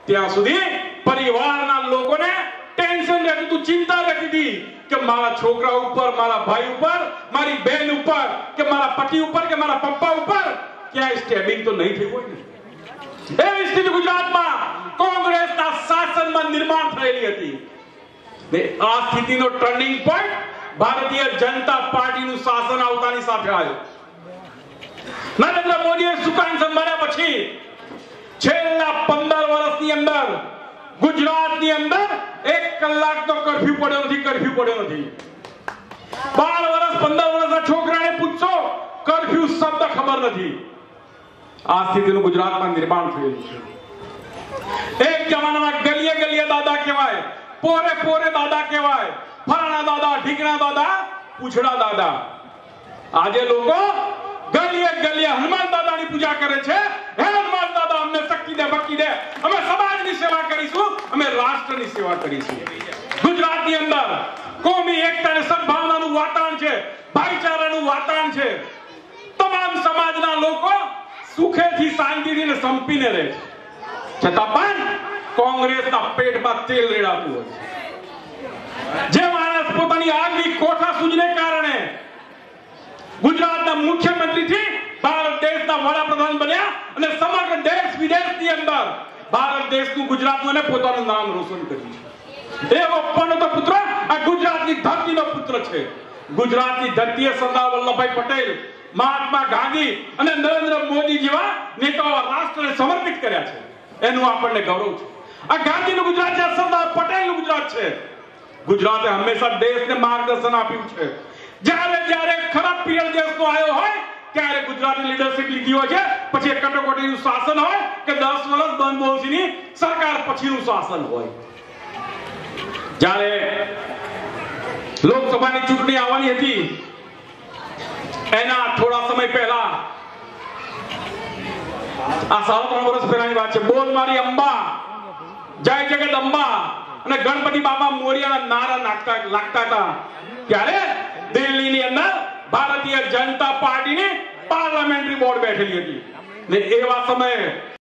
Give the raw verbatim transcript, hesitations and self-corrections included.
ત્યાં સુધી પરિવારના લોકોને ટેન્શન રહેતું હતું, ચિંતા રહેતી હતી કે મારા છોકરા ઉપર, મારા ભાઈ ઉપર, મારી બહેન ઉપર, કે મારા પતિ ઉપર, કે મારા પપ્પા ઉપર ક્યાંય સ્ટેબિંગ તો નહીં થયું હોય ને। એવી સ્થિતિ ગુજરાતમાં કોંગ્રેસના શાસનમાં નિર્માણ થયેલી હતી ને આ સ્થિતિનો ટર્નિંગ પોઈન્ટ ભારતીય જનતા પાર્ટીનું શાસન આવતાની સાથે આવ્યો। નરેન્દ્ર મોદીએ સુકાન સંભાળ્યા પછી છેલ્લા પંદર વર્ષની અંદર ગુજરાતની અંદર એક કલાકનો કર્ફ્યુ પડ્યો નથી, કર્ફ્યુ પડ્યો નથી। બાર વર્ષ પંદર વર્ષના છોકરાને પૂછશો, કર્ફ્યુ શબ્દ ખબર નથી। આ સ્થિતિનું ગુજરાતમાં નિર્માણ થયેલું છે। એક જમાનામાં ગલીએ ગલીએ દાદા કહેવાય, પોરે પોરે દાદા કહેવાય, ફલાણા દાદા, ઢીકણા દાદા, પૂછડા દાદા। આજે લોકો ગલીએ ગલીએ હનુમાન દાદાની પૂજા કરે છે। હે હનુમાન દાદા, અમને શક્તિ દે, ભક્તિ દે, અમે સમાજની સેવા કરીશું, અમે રાષ્ટ્રની સેવા કરીશું। ગુજરાતની અંદર કોમી એકતા અને સદભાવનાનું વાતાવરણ છે, ભાઈચારાનું વાતાવરણ છે। તમામ સમાજના લોકો સુખેથી, શાંતિથી ને સંપીને રહે છે, છતાં પણ કોંગ્રેસના પેટમાં તેલ રેડાતું હોય છે। જે માણસ પોતાની આગની કોઠાસૂઝને કારણે ગુજરાતના મુખ્યમંત્રીથી ભારત દેશના વડાપ્રધાન બન્યા અને સમગ્ર દેશ વિદેશની અંદર ભારત દેશનું, ગુજરાતનું અને પોતાનું નામ રોશન કર્યું છે। એવો પણ તો પુત્ર આ ગુજરાતની ધરતીનો પુત્ર છે। ગુજરાતની ધરતીએ સરદાર વલ્લભભાઈ પટેલ, મહાત્મા ગાંધી અને નરેન્દ્ર મોદી જેવા નેતાઓ રાષ્ટ્રને સમર્પિત કર્યા છે, એનું આપણને ગૌરવ છે। આ ગાંધીનું ગુજરાત છે, સરદાર પટેલનું ગુજરાત છે। ગુજરાતે હંમેશા દેશને માર્ગદર્શન આપ્યું છે। જ્યારે જ્યારે ખરાબ પીરિયડ દેશનો આવ્યો હોય ત્યારે ગુજરાતની લીડરશિપ લીધી હોય છે। પછી કટોકટીનું શાસન હોય કે દસ વર્ષ મનમોહનસિંહની સરકાર પછીનું શાસન હોય। જ્યારે લોકસભાની ચૂંટણી આવવાની હતી એના થોડા સમય પહેલા, આ સાડા ત્રણ વર્ષ પહેલાની વાત છે, બોલ મારી અંબા, જય જગદંબા અને ગણપતિ બાપા મોરિયાના નારા નાખતા લાગતા હતા ત્યારે દિલ્હીની અંદર ભારતીય જનતા પાર્ટીની પાર્લામેન્ટરી બોર્ડ બેઠેલી હતી ને એવા સમયે